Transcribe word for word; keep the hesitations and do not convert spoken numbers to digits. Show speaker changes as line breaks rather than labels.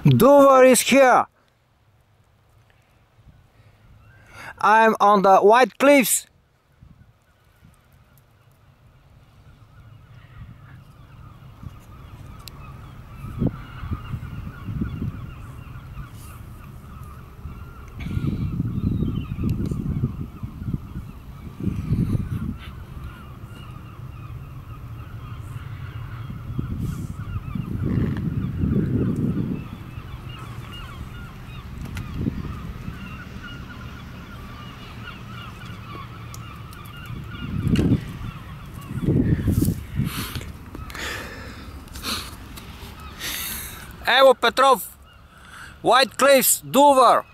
Dover is here. I'm on the White Cliffs. Evo Petrov, White Cliffs, Dover.